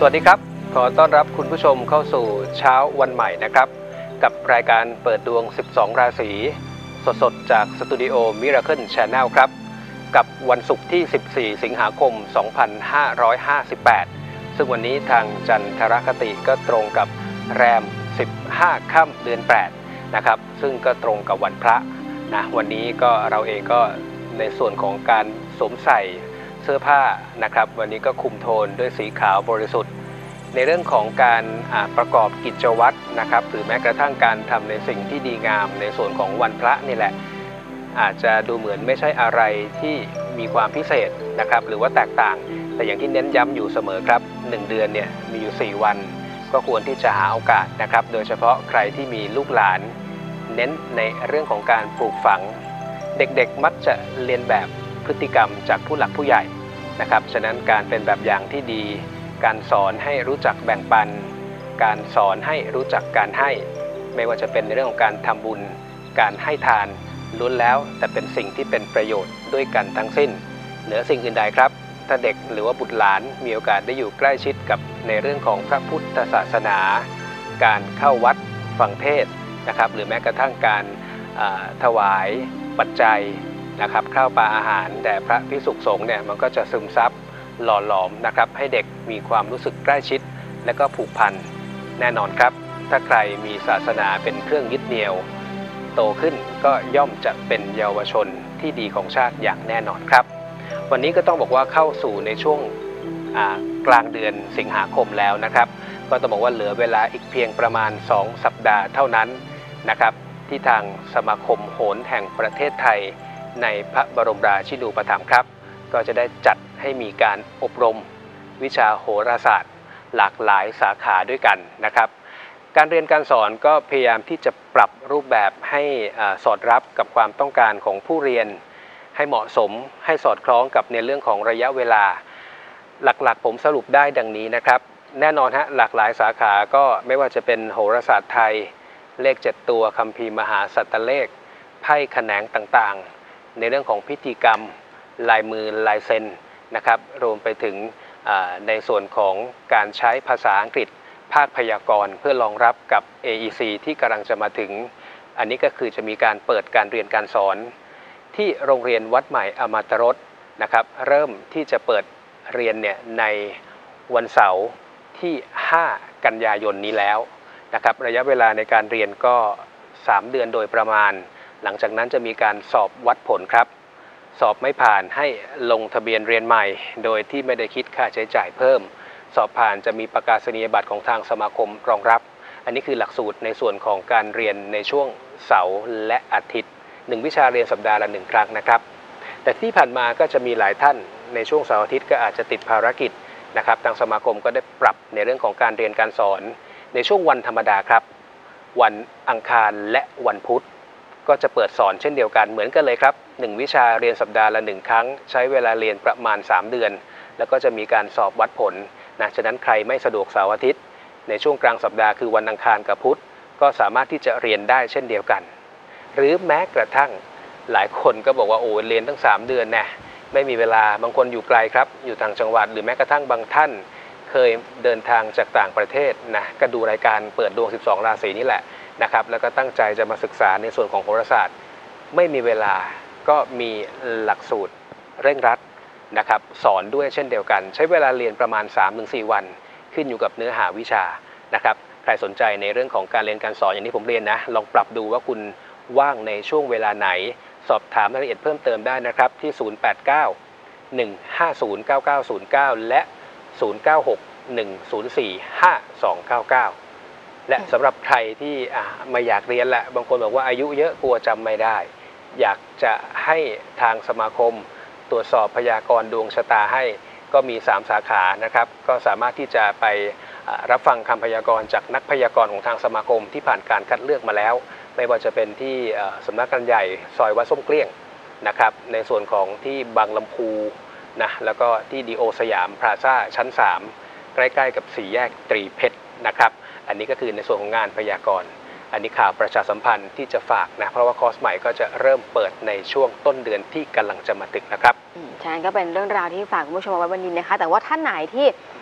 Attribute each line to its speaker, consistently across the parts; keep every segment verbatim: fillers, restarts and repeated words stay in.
Speaker 1: วัสดีครับขอต้อนรับคุณผู้ชมเข้าสู่เช้าวันใหม่นะครับกับรายการเปิดดวงสิบสองราศีสดๆจากสตูดิโอ Miracle Channel ครับกับวันศุกร์ที่สิบสี่สิงหาคมสองพันห้าร้อยห้าสิบแปดซึ่งวันนี้ทางจันทรคติก็ตรงกับแรมสิบห้าค่ำเดือนแปดนะครับซึ่งก็ตรงกับวันพระนะวันนี้ก็เราเองก็ในส่วนของการสวมใส่เสื้อผ้านะครับวันนี้ก็คุมโทนด้วยสีขาวบริสุทธิ์ในเรื่องของการประกอบกิจวัตรนะครับหรือแม้กระทั่งการทำในสิ่งที่ดีงามในส่วนของวันพระนี่แหละอาจจะดูเหมือนไม่ใช่อะไรที่มีความพิเศษนะครับหรือว่าแตกต่างแต่อย่างที่เน้นย้ำอยู่เสมอครับหนึ่งเดือนเนี่ยมีอยู่สี่วันก็ควรที่จะหาโอกาสนะครับโดยเฉพาะใครที่มีลูกหลานเน้นในเรื่องของการปลูกฝังเด็กๆมักจะเรียนแบบพฤติกรรมจากผู้หลักผู้ใหญ่นะครับฉะนั้นการเป็นแบบอย่างที่ดีการสอนให้รู้จักแบ่งปันการสอนให้รู้จักการให้ไม่ว่าจะเป็นในเรื่องของการทำบุญการให้ทานล้วนแล้วแต่เป็นสิ่งที่เป็นประโยชน์ด้วยกันทั้งสิ้นเหนือสิ่งอื่นใดครับถ้าเด็กหรือว่าบุตรหลานมีโอกาสได้อยู่ใกล้ชิดกับในเรื่องของพระพุทธศาสนาการเข้าวัดฟังเทศนะครับหรือแม้กระทั่งการถวายปัจจัยนะครับข้าวปลาอาหารแด่พระภิกษุสงฆ์เนี่ยมันก็จะซึมซับหล่อหลอมนะครับให้เด็กมีความรู้สึกใกล้ชิดและก็ผูกพันแน่นอนครับถ้าใครมีศาสนาเป็นเครื่องยึดเหนี่ยวโตขึ้นก็ย่อมจะเป็นเยาวชนที่ดีของชาติอย่างแน่นอนครับวันนี้ก็ต้องบอกว่าเข้าสู่ในช่วงกลางเดือนสิงหาคมแล้วนะครับก็ต้องบอกว่าเหลือเวลาอีกเพียงประมาณสองสัปดาห์เท่านั้นนะครับที่ทางสมาคมโหรแห่งประเทศไทยในพระบรมราชินูปถัมภ์ครับก็จะได้จัดให้มีการอบรมวิชาโหราศาสตร์หลากหลายสาขาด้วยกันนะครับการเรียนการสอนก็พยายามที่จะปรับรูปแบบให้สอดรับกับความต้องการของผู้เรียนให้เหมาะสมให้สอดคล้องกับในเรื่องของระยะเวลาหลักๆผมสรุปได้ดังนี้นะครับแน่นอนฮะหลากหลายสาขาก็ไม่ว่าจะเป็นโหราศาสตร์ไทยเลขเจ็ดตัวคัมภีร์มหาสัตตเลขไพ่แขนงต่างๆในเรื่องของพิธีกรรมลายมือลายเซ็นนะครับรวมไปถึงในส่วนของการใช้ภาษาอังกฤษภาคพยากรณ์เพื่อรองรับกับ เอ อี ซี ที่กำลังจะมาถึงอันนี้ก็คือจะมีการเปิดการเรียนการสอนที่โรงเรียนวัดใหม่อมตรสนะครับเริ่มที่จะเปิดเรียนเนี่ยในวันเสาร์ที่ห้ากันยายนนี้แล้วนะครับระยะเวลาในการเรียนก็สามเดือนโดยประมาณหลังจากนั้นจะมีการสอบวัดผลครับสอบไม่ผ่านให้ลงทะเบียนเรียนใหม่โดยที่ไม่ได้คิดค่าใช้จ่ายเพิ่มสอบผ่านจะมีประกาศนียบัตรของทางสมาคมรองรับอันนี้คือหลักสูตรในส่วนของการเรียนในช่วงเสาร์และอาทิตย์หนึ่งวิชาเรียนสัปดาห์ละหนึ่งครั้งนะครับแต่ที่ผ่านมาก็จะมีหลายท่านในช่วงเสาร์อาทิตย์ก็อาจจะติดภารกิจนะครับทางสมาคมก็ได้ปรับในเรื่องของการเรียนการสอนในช่วงวันธรรมดาครับวันอังคารและวันพุธก็จะเปิดสอนเช่นเดียวกันเหมือนกันเลยครับหนึ่งวิชาเรียนสัปดาห์ละหนึ่งครั้งใช้เวลาเรียนประมาณสามเดือนแล้วก็จะมีการสอบวัดผลนะฉะนั้นใครไม่สะดวกเสาร์อาทิตย์ในช่วงกลางสัปดาห์คือวันอังคารกับพุธก็สามารถที่จะเรียนได้เช่นเดียวกันหรือแม้กระทั่งหลายคนก็บอกว่าโอ้เรียนตั้งสามเดือนแน่ไม่มีเวลาบางคนอยู่ไกลครับอยู่ต่างจังหวัดหรือแม้กระทั่งบางท่านเคยเดินทางจากต่างประเทศนะก็ดูรายการเปิดดวงสิบสองราศีนี่แหละนะครับแล้วก็ตั้งใจจะมาศึกษาในส่วนของโหราศาสตร์ไม่มีเวลาก็มีหลักสูตรเร่งรัดนะครับสอนด้วยเช่นเดียวกันใช้เวลาเรียนประมาณ สามถึงสี่ วันขึ้นอยู่กับเนื้อหาวิชานะครับใครสนใจในเรื่องของการเรียนการสอนอย่างที่ผมเรียนนะลองปรับดูว่าคุณว่างในช่วงเวลาไหนสอบถามรายละเอียดเพิ่มเติมได้นะครับที่ศูนย์ แปด เก้า หนึ่ง ห้า ศูนย์ เก้า เก้า ศูนย์ เก้าและศูนย์ เก้า หก หนึ่ง ศูนย์ สี่ ห้า สอง เก้า เก้าและสำหรับใครที่ไม่อยากเรียนแหละบางคนบอกว่าอายุเยอะกลัวจำไม่ได้อยากจะให้ทางสมาคมตรวจสอบพยากรณ์ดวงชะตาให้ก็มีสามสาขานะครับก็สามารถที่จะไปรับฟังคำพยากรณ์จากนักพยากรณ์ของทางสมาคมที่ผ่านการคัดเลือกมาแล้วไม่ว่าจะเป็นที่สำนักงานใหญ่ซอยวัดส้มเกลี้ยงนะครับในส่วนของที่บางลำพูนะแล้วก็ที่ดีโอสยามพลาซ่าชั้นสามใกล้ๆกับสี่แยกตรีเพชรนะครับอันนี้ก็คือในส่วนของงานพยากรณ์อันนี้ข่าวประชาสัมพันธ์ที่จะฝากนะเพราะว่าคอร์สใหม่ก็จะเริ่มเปิดในช่วงต้นเดือนที่กำลังจะมาถึงนะครับ
Speaker 2: ใช่ก็เป็นเรื่องราวที่ฝากคุณผู้ชมเอาไว้วันนี้นะคะแต่ว่าท่านไหนที่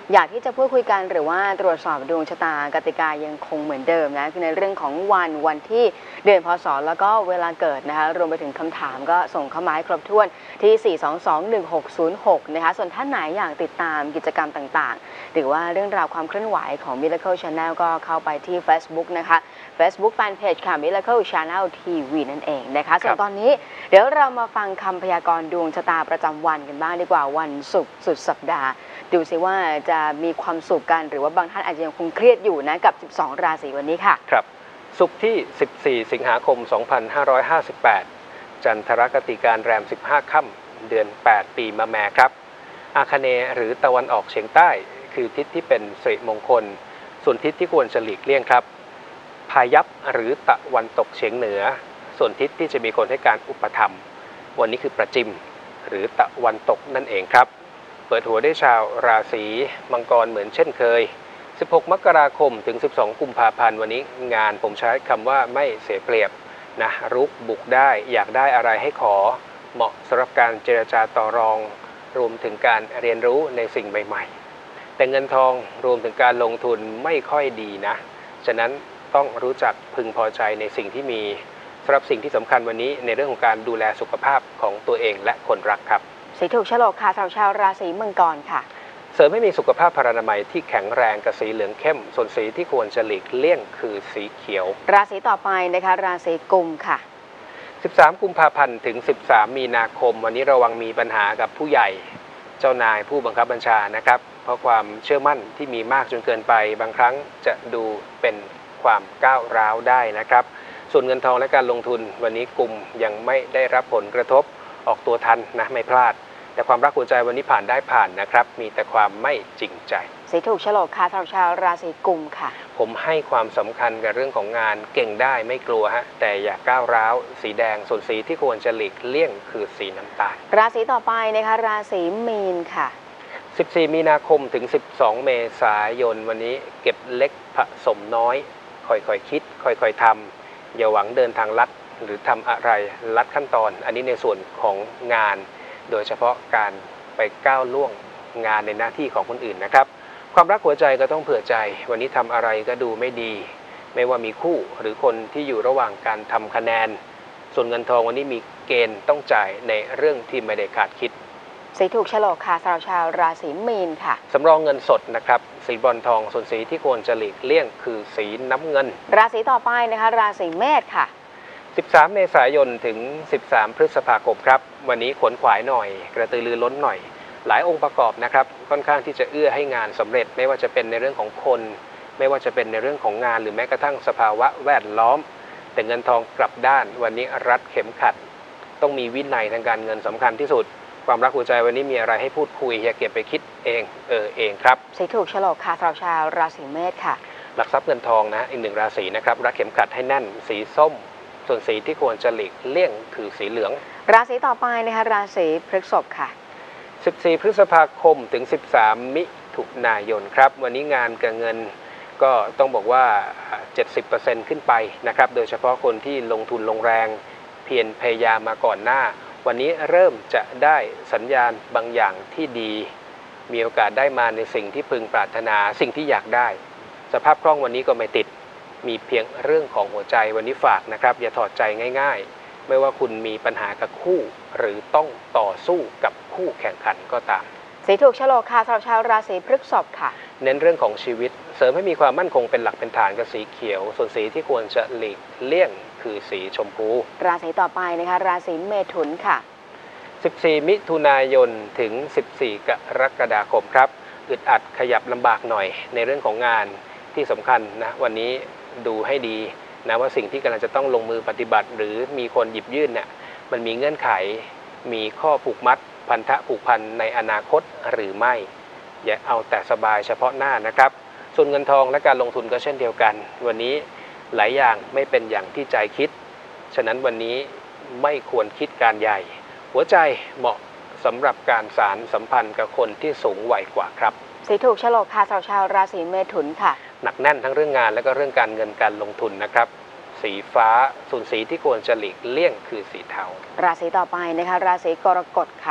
Speaker 2: อยากที่จะพูดคุยกันหรือว่าตรวจสอบดวงชะตากติกายังคงเหมือนเดิมนะคือในเรื่องของวันวันที่เดือนพศแล้วก็เวลาเกิดนะคะรวมไปถึงคำถามก็ส่งเข้ามาให้ครบถ้วนที่ สี่ สอง สอง หนึ่ง หก ศูนย์ หก นะคะส่วนท่านไหนอยากติดตามกิจกรรมต่างๆหรือว่าเรื่องราวความเคลื่อนไหวของ Miracle Channel ก็เข้าไปที่ Facebook นะคะ Facebook Fanpage ค่ะ Miracle Channel ที วี นั่นเองนะคะส่วนตอนนี้เดี๋ยวเรามาฟังคำพยากรณ์ดวงชะตาประจำวันกันบ้างดีกว่าวันศุกร์สุดสัปดาห์ดูสิว่าจะมีความสุขกันหรือว่าบางท่านอาจจะยังคงเครียดอยู่นะกับสิบสองราศีวันนี้ค่ะ
Speaker 1: ครับศุกร์ที่สิบสี่สิงหาคมสองพันห้าร้อยห้าสิบแปดจันทรคติการแรมสิบห้าค่ำเดือนแปดปีมะแม่ครับอาคเนย์หรือตะวันออกเฉียงใต้คือทิศที่เป็นสิริมงคลส่วนทิศที่ควรจะหลีกเลี่ยงครับพายัพหรือตะวันตกเฉียงเหนือส่วนทิศที่จะมีคนให้การอุปถัมภ์วันนี้คือประจิมหรือตะวันตกนั่นเองครับเปิดหัวได้ชาวราศีมังกรเหมือนเช่นเคยสิบหกมกราคมถึงสิบสองกุมภาพันธ์วันนี้งานผมใช้คำว่าไม่เสียเปรียบนะรุกบุกได้อยากได้อะไรให้ขอเหมาะสำหรับการเจรจาต่อรองรวมถึงการเรียนรู้ในสิ่งใหม่ๆแต่เงินทองรวมถึงการลงทุนไม่ค่อยดีนะฉะนั้นต้องรู้จักพึงพอใจในสิ่งที่มีสำหรับสิ่งที่สำคัญวันนี้ในเรื่องของการดูแลสุขภาพของตัวเองและคนรักครับ
Speaker 2: สีถูกฉลกค่ะสำหรับชาวราศีมังกรค่ะ
Speaker 1: เสริมให้มีสุขภาพพรรณนามัยที่แข็งแรงกับสีเหลืองเข้มส่วนสีที่ควรจะหลีกเลี่ยงคือสีเขียว
Speaker 2: ราศีต่อไปนะคะราศีกุมค่ะ
Speaker 1: สิบสามกุมภาพันธ์ถึงสิบสามมีนาคมวันนี้ระวังมีปัญหากับผู้ใหญ่เจ้านายผู้บังคับบัญชานะครับเพราะความเชื่อมั่นที่มีมากจนเกินไปบางครั้งจะดูเป็นความก้าวร้าวได้นะครับส่วนเงินทองและการลงทุนวันนี้กุมยังไม่ได้รับผลกระทบออกตัวทันนะไม่พลาดแต่ความรักหัวใจวันนี้ผ่านได้ผ่านนะครับมีแต่ความไม่จริงใจ
Speaker 2: สีถูกฉลกค่ะสำหรับชาวราศีกุมค่ะ
Speaker 1: ผมให้ความสำคัญกับเรื่องของงานเก่งได้ไม่กลัวฮะแต่อย่าก้าวร้าวสีแดงส่วนสีที่ควรจะหลีกเลี่ยงคือสีน้ำตาล
Speaker 2: ราศีต่อไปนะคะราศีมีนค่ะ
Speaker 1: สิบสี่มีนาคมถึงสิบสองเมษายนวันนี้เก็บเล็กผสมน้อยค่อยๆคิดค่อยๆทำอย่าหวังเดินทางลัดหรือทำอะไรลัดขั้นตอนอันนี้ในส่วนของงานโดยเฉพาะการไปก้าวล่วงงานในหน้าที่ของคนอื่นนะครับความรักหัวใจก็ต้องเผื่อใจวันนี้ทำอะไรก็ดูไม่ดีไม่ว่ามีคู่หรือคนที่อยู่ระหว่างการทำคะแนนส่วนเงินทองวันนี้มีเกณฑ์ต้องจ่ายในเรื่องที่ไม่ได้คาดคิด
Speaker 2: สีถูกฉลกค่ะสำหรับชาวราศีมีนค่ะ
Speaker 1: สำรองเงินสดนะครับสีบอลทองส่วนสีที่ควรจะหลีกเลี่ยงคือสีน้ำเงิน
Speaker 2: ราศีต่อไปนะคะราศีเมษค่ะ
Speaker 1: สิบสามเมษายนถึงสิบสามพฤษภาคมครับวันนี้ขวนขวายหน่อยกระตือรือร้นหน่อยหลายองค์ประกอบนะครับค่อนข้างที่จะเอื้อให้งานสำเร็จไม่ว่าจะเป็นในเรื่องของคนไม่ว่าจะเป็นในเรื่องของงานหรือแม้กระทั่งสภาวะแวดล้อมแต่เงินทองกลับด้านวันนี้รัดเข็มขัดต้องมีวินัยทางการเงินสำคัญที่สุดความรักหัวใจวันนี้มีอะไรให้พูดคุยอย่าเก็บไปคิดเองเออเองครับ
Speaker 2: สีถูกฉลกค่ะสำหรับชาวราศีเมษค่ะ
Speaker 1: หลักทรัพย์เงินทองนะอีกหนึ่งราศีนะครับรัดเข็มขัดให้แน่นสีส้มส่วนสีที่ควรจะหลีกเลี่ยงคือสีเหลือง
Speaker 2: ราศีต่อไปนะคะราศีพฤษภค่ะ
Speaker 1: สิบสี่พฤษภาคมถึงสิบสามมิถุนายนครับวันนี้งานกับเงินก็ต้องบอกว่า เจ็ดสิบเปอร์เซ็นต์ ขึ้นไปนะครับโดยเฉพาะคนที่ลงทุนลงแรงเพียรพยายามมาก่อนหน้าวันนี้เริ่มจะได้สัญญาณบางอย่างที่ดีมีโอกาสได้มาในสิ่งที่พึงปรารถนาสิ่งที่อยากได้สภาพคล่องวันนี้ก็ไม่ติดมีเพียงเรื่องของหัวใจวันนี้ฝากนะครับอย่าถอดใจง่ายๆไม่ว่าคุณมีปัญหากับคู่หรือต้องต่อสู้กับคู่แข่งขันก็ตาม
Speaker 2: สีถูกฉลกค่ะสำหรับชาวราศีพฤษภค่ะ
Speaker 1: เน้นเรื่องของชีวิตเสริมให้มีความมั่นคงเป็นหลักเป็นฐานกับสีเขียวส่วนสีที่ควรจะหลีกเลี่ยงคือสีชมพู
Speaker 2: ราศีต่อไปนะคะราศีเมถุนค่ะ
Speaker 1: สิบสี่มิถุนายนถึงสิบสี่กรกฎาคมครับอึดอัดขยับลำบากหน่อยในเรื่องของงานที่สำคัญนะวันนี้ดูให้ดีนะว่าสิ่งที่กำลังจะต้องลงมือปฏิบัติหรือมีคนหยิบยื่นเนี่ยมันมีเงื่อนไขมีข้อผูกมัดพันธะผูกพันในอนาคตหรือไม่อย่าเอาแต่สบายเฉพาะหน้านะครับส่วนเงินทองและการลงทุนก็เช่นเดียวกันวันนี้หลายอย่างไม่เป็นอย่างที่ใจคิดฉะนั้นวันนี้ไม่ควรคิดการใหญ่หัวใจเหมาะสำหรับการสานสัมพันธ์กับคนที่สูงวัยกว่าครับ
Speaker 2: สีถูกฉลกค่ะสำหรับชาวราศีเมถุนค่ะ
Speaker 1: หนักแน่นทั้งเรื่องงานและก็เรื่องการเงินการลงทุนนะครับสีฟ้าส่วนสีที่ควรจะหลีกเลี่ยงคือสีเทา
Speaker 2: ราศีต่อไปนะคะราศีกรกฎค่ะ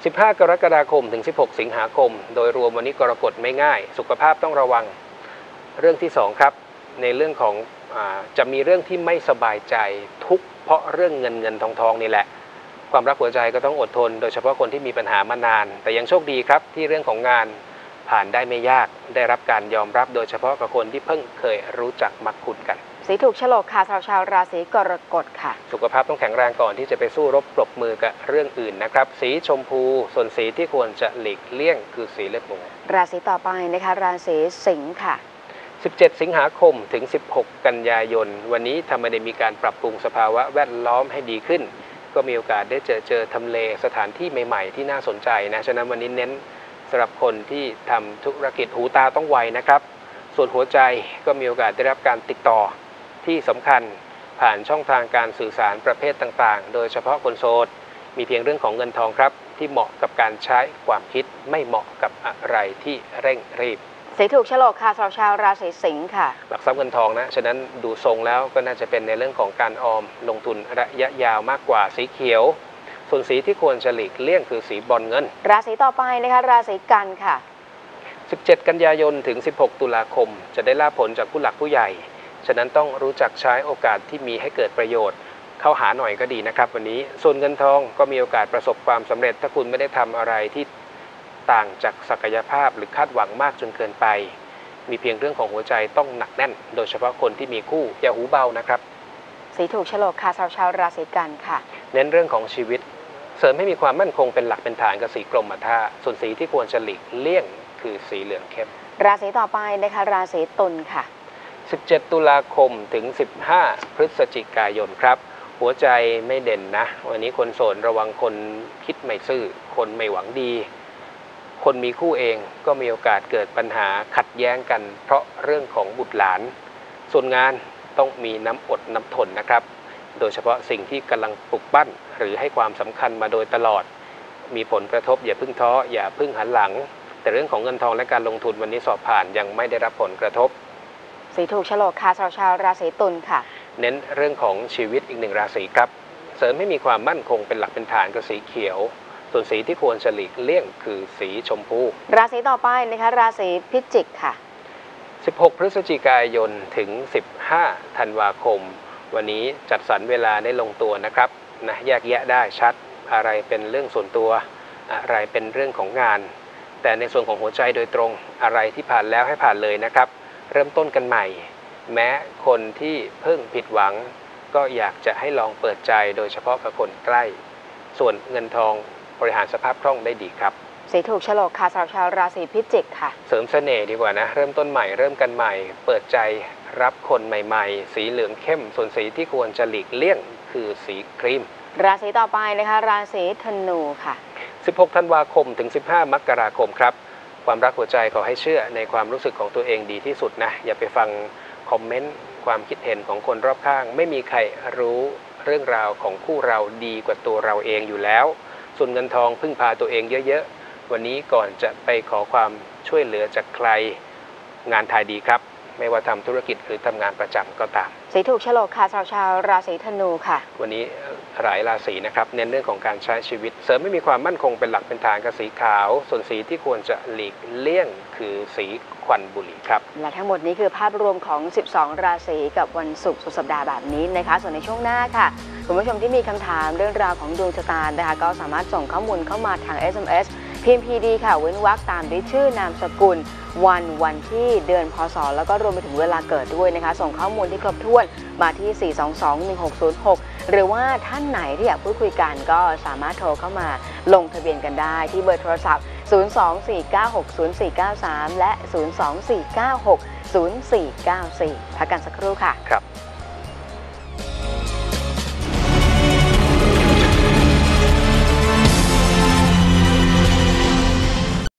Speaker 1: สิบห้ากรกฎาคมถึงสิบหกสิงหาคมโดยรวมวันนี้กรกฎไม่ง่ายสุขภาพต้องระวังเรื่องที่สองครับในเรื่องของอ่าจะมีเรื่องที่ไม่สบายใจทุกเพราะเรื่องเงินเงินทองทองนี่แหละความรักหัวใจก็ต้องอดทนโดยเฉพาะคนที่มีปัญหามานานแต่ยังโชคดีครับที่เรื่องของงานผ่านได้ไม่ยากได้รับการยอมรับโดยเฉพาะกับคนที่เพิ่งเคยรู้จักมักคุ้นกัน
Speaker 2: สีถูกโฉลกค่ะชาวชาวราศีกรกฎค่ะ
Speaker 1: สุขภาพต้องแข็งแรงก่อนที่จะไปสู้รบปรบมือกับเรื่องอื่นนะครับสีชมพูส่วนสีที่ควรจะหลีกเลี่ยงคือสีเลือดหมู
Speaker 2: ราศีต่อไปนะคะราศีสิงค์ค่ะ
Speaker 1: สิบเจ็ดสิงหาคมถึงสิบหกกันยายนวันนี้ถ้าไม่ได้มีการปรับปรุงสภาวะแวดล้อมให้ดีขึ้นก็มีโอกาสได้เจอเจอทำเลสถานที่ใหม่ๆที่น่าสนใจนะฉะนั้นวันนี้เน้นสำหรับคนที่ทำธุรกิจหูตาต้องไวนะครับส่วนหัวใจก็มีโอกาสได้รับการติดต่อที่สำคัญผ่านช่องทางการสื่อสารประเภทต่างๆโดยเฉพาะคนโสดมีเพียงเรื่องของเงินทองครับที่เหมาะกับการใช้ความคิดไม่เหมาะกับอะไรที่เร่งรีบ
Speaker 2: สีถูกโฉลกค่ะชาวชาวราศีสิงค์ค่ะ
Speaker 1: หลักทรัพย์เงินทองนะฉะนั้นดูทรงแล้วก็น่าจะเป็นในเรื่องของการออมลงทุนระยะยาวมากกว่าสีเขียวส่วนสีที่ควรจะหลีกเลี่ยงคือสีบอลเงิน
Speaker 2: ราศีต่อไปนะคะราศีกันค่ะ
Speaker 1: สิบเจ็ดกันยายนถึงสิบหกตุลาคมจะได้ลาภผลจากผู้หลักผู้ใหญ่ฉะนั้นต้องรู้จักใช้โอกาสที่มีให้เกิดประโยชน์เข้าหาหน่อยก็ดีนะครับวันนี้ส่วนเงินทองก็มีโอกาสประสบความสำเร็จถ้าคุณไม่ได้ทำอะไรที่ต่างจากศักยภาพหรือคาดหวังมากจนเกินไปมีเพียงเรื่องของหัวใจต้องหนักแน่นโดยเฉพาะคนที่มีคู่อย่าหูเบานะครับ
Speaker 2: สีถูกโฉลกค่ะชาวชาวราศีกันค่ะ
Speaker 1: เน้นเรื่องของชีวิตเสริมให้มีความมั่นคงเป็นหลักเป็นฐานกับสีกรมท่าส่วนสีที่ควรจะหลีกเลี่ยงคือสีเหลืองเข้ม
Speaker 2: ราศีต่อไปนะคะราศีตุลค่ะ
Speaker 1: สิบเจ็ดตุลาคมถึงสิบห้าพฤศจิกายนครับหัวใจไม่เด่นนะวันนี้คนโสดระวังคนคิดไม่ซื่อคนไม่หวังดีคนมีคู่เองก็มีโอกาสเกิดปัญหาขัดแย้งกันเพราะเรื่องของบุตรหลานส่วนงานต้องมีน้ำอดน้ำทนนะครับโดยเฉพาะสิ่งที่กำลังปลุกปั้นหรือให้ความสำคัญมาโดยตลอดมีผลกระทบอย่าพึ่งท้ออย่าพึ่งหันหลังแต่เรื่องของเงินทองและการลงทุนวันนี้สอบผ่านยังไม่ได้รับผลกระทบ
Speaker 2: สีถูกโฉลกค่ะชาวชาวราศีตุลค่ะ
Speaker 1: เน้นเรื่องของชีวิตอีกหนึ่งราศีครับเสริมให้มีความมั่นคงเป็นหลักเป็นฐานกับสีเขียวส่วนสีที่ควรจะหลีกเลี่ยงคือสีชมพู
Speaker 2: ราศีต่อไปนะคะราศีพิจิกค่ะ
Speaker 1: สิบหกพฤศจิกายนถึงสิบห้าธันวาคมวันนี้จัดสรรเวลาได้ลงตัวนะครับนะแยกแยะได้ชัดอะไรเป็นเรื่องส่วนตัวอะไรเป็นเรื่องของงานแต่ในส่วนของหัวใจโดยตรงอะไรที่ผ่านแล้วให้ผ่านเลยนะครับเริ่มต้นกันใหม่แม้คนที่เพิ่งผิดหวังก็อยากจะให้ลองเปิดใจโดยเฉพาะกับคนใกล้ส่วนเงินทองบริหารสภาพคล่องได้ดีครับ
Speaker 2: สีถูกโฉลกค่ะชาวชาวราศีพิจิกค่ะ
Speaker 1: เสริมเสน่ห์ดีกว่านะเริ่มต้นใหม่เริ่มกันใหม่เปิดใจรับคนใหม่ๆสีเหลืองเข้มส่วนสีที่ควรจะหลีกเลี่ยงคือสีครีม
Speaker 2: ราศีต่อไปนะคะราศีธนูค่ะ
Speaker 1: สิบหกธันวาคมถึงสิบห้ามกราคมครับความรักหัวใจขอให้เชื่อในความรู้สึกของตัวเองดีที่สุดนะอย่าไปฟังคอมเมนต์ความคิดเห็นของคนรอบข้างไม่มีใครรู้เรื่องราวของคู่เราดีกว่าตัวเราเองอยู่แล้วส่วนเงินทองพึ่งพาตัวเองเยอะๆวันนี้ก่อนจะไปขอความช่วยเหลือจากใครงานทายดีครับไม่ว่าทำธุรกิจหรือทำงานประจำก็ตาม
Speaker 2: สีถูกโฉลกค่ะชาวชาวราศีธนูค่ะ
Speaker 1: วันนี้หลายราศีนะครับเน้นเรื่องของการใช้ชีวิตเสริมไม่มีความมั่นคงเป็นหลักเป็นฐานกับสีขาวส่วนสีที่ควรจะหลีกเลี่ยงคือสีควันบุหรี่ครับ
Speaker 2: และทั้งหมดนี้คือภาพรวมของสิบสองราศีกับวันศุกร์สุดสัปดาห์แบบนี้นะคะส่วนในช่วงหน้าค่ะคุณผู้ชมที่มีคำถามเรื่องราวของดวงชะตานะคะก็สามารถส่งข้อมูลเข้ามาทาง เอส เอ็ม เอส พิมพ์ พี ดี ค่ะเว้นวรรคตามด้วยชื่อนามสกุลวันวันที่เดือนพศแล้วก็รวมไปถึงเวลาเกิดด้วยนะคะส่งข้อมูลที่ครบถ้วนมาที่สี่ สอง สอง หนึ่ง หก ศูนย์ หกหรือว่าท่านไหนที่อยากพูดคุยกันก็สามารถโทรเข้ามาลงทะเบียนกันได้ที่เบอร์โทรศัพท์ศูนย์ สอง สี่ เก้า หก ศูนย์ สี่ เก้า สามและศูนย์ สอง สี่ เก้า หก ศูนย์ สี่ เก้า สี่พักกันสักครู่ค่ะ
Speaker 1: ครับ